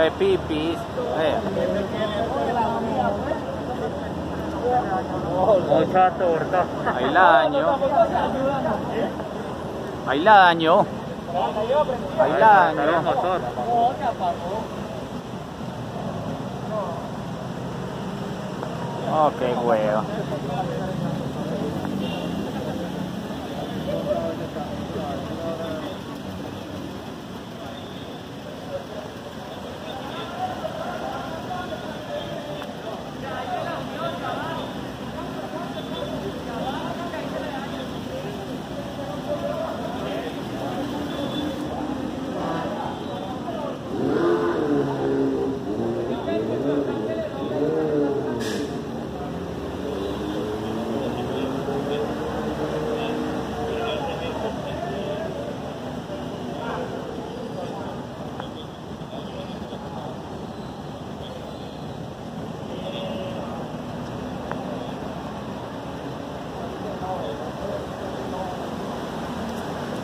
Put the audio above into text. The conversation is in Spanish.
de pipis. Mucha torta. Ahí la dañó. Ahí la dañó. Ahí la dañó. Oh, qué huevo.